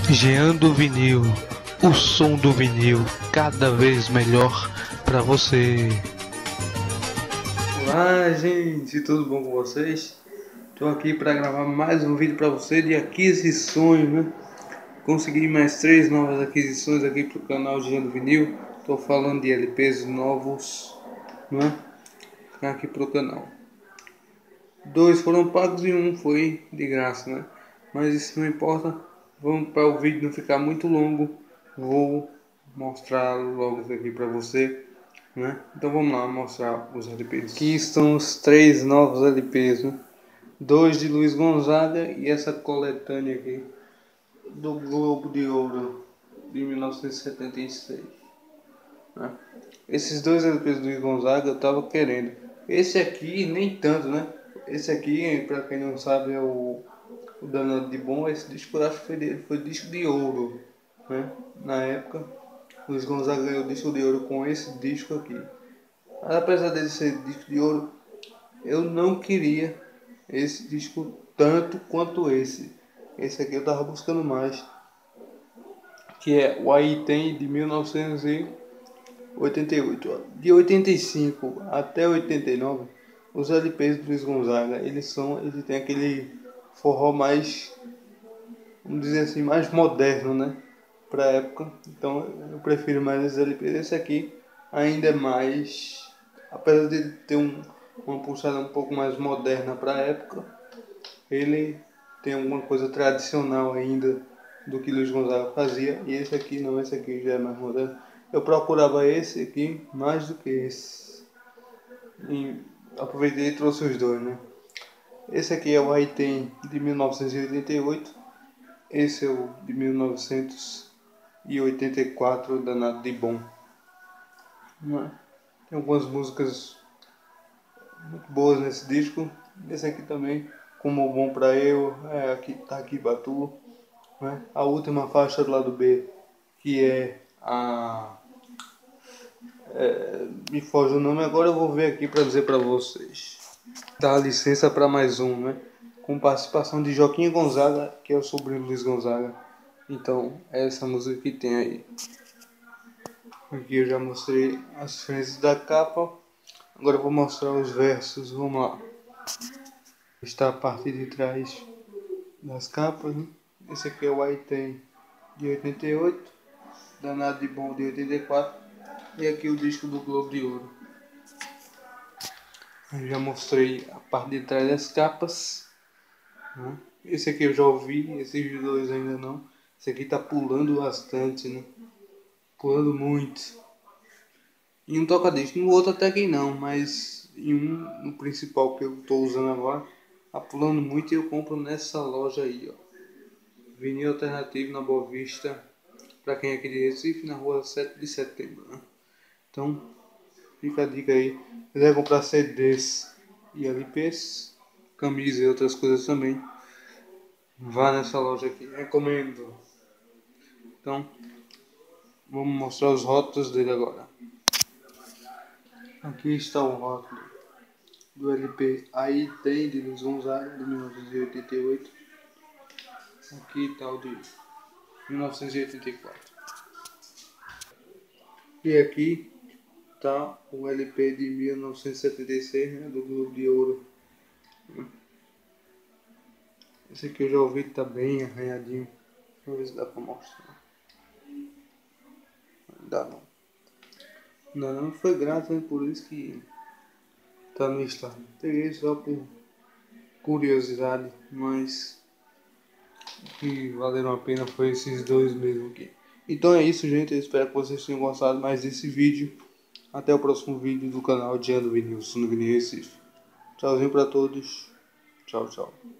Jean do Vinil, o som do vinil cada vez melhor pra você. Olá gente, tudo bom com vocês? Estou aqui para gravar mais um vídeo para você de aquisições, né? Consegui mais 3 novas aquisições aqui para o canal Jean do Vinil. Estou falando de LPs novos, né? Aqui para o canal. 2 foram pagos e 1 foi de graça, né? Mas isso não importa. Vamos para o vídeo não ficar muito longo. Vou mostrar logo isso aqui para você, né? Então vamos lá mostrar os LPs. Aqui estão os 3 novos LPs, né? 2 de Luiz Gonzaga e essa coletânea aqui do Globo de Ouro de 1976, né? Esses 2 LPs do Luiz Gonzaga eu tava querendo. Esse aqui nem tanto, né? Esse aqui, para quem não sabe, é o Danado de Bom. Esse disco eu acho que foi dele, foi disco de ouro, né? Na época, Luiz Gonzaga ganhou o disco de ouro com esse disco aqui. Mas apesar dele ser disco de ouro, eu não queria esse disco tanto quanto esse. Esse aqui eu tava buscando mais, que é o Aí Tem de 1988. De 85 até 89, os LPs do Luiz Gonzaga, eles tem aquele forró mais, vamos dizer assim, mais moderno, né? Pra época. Então eu prefiro mais esses LPs. Esse aqui ainda é mais, apesar de ter uma puxada um pouco mais moderna para a época, ele tem alguma coisa tradicional ainda do que Luiz Gonzaga fazia. E esse aqui não, esse aqui já é mais moderno. Eu procurava esse aqui mais do que esse. E aproveitei e trouxe os dois, né? Esse aqui é o Aí Tem de 1988. Esse é o de 1984, Danado de Bom. Tem algumas músicas muito boas nesse disco. Esse aqui também, Como Bom Pra Eu, aqui tá aqui Batu, né? A última faixa do lado B, que é a... me foge o nome, agora eu vou ver aqui para dizer para vocês. Dá licença para mais um, né? Com participação de Joaquim Gonzaga, que é o sobrinho do Luiz Gonzaga. Então, é essa música que tem aí. Aqui eu já mostrei as frentes da capa. Agora eu vou mostrar os versos. Vamos lá. Está a parte de trás das capas, né? Esse aqui é o Aí Tem de 88, Danado de Bom de 84 e aqui o disco do Globo de Ouro. Eu já mostrei a parte de trás das capas, né? Esse aqui eu já ouvi, esses dois ainda não. Esse aqui tá pulando bastante, né? Pulando muito. Em um toca-disco, no outro até que não, mas em um, no principal que eu estou usando agora, tá pulando muito e eu compro nessa loja aí, ó. Vinil Alternativo na Boa Vista, para quem é aqui de Recife, na rua 7 de setembro, né? Então, fica a dica aí. Se quiser comprar CDs e LPs, camisas e outras coisas também, vá nessa loja aqui, recomendo. Então, vamos mostrar os rótulos dele agora. Aqui está o rótulo do LP Aí Tem de Luiz Gonzaga de 1988. Aqui está o de 1984. E aqui está o LP de 1976, né, do Globo de Ouro. Esse aqui eu já ouvi, tá bem arranhadinho. Deixa eu ver se dá pra mostrar. Não dá não. Não foi grátis, né? Por isso que tá no estado. Peguei só por curiosidade, mas o que valeram a pena foi esses dois mesmo aqui. Então é isso, gente. Eu espero que vocês tenham gostado mais desse vídeo. Até o próximo vídeo do canal Jean do Vinil, no Vinil Recife. Tchauzinho pra todos. Tchau, tchau.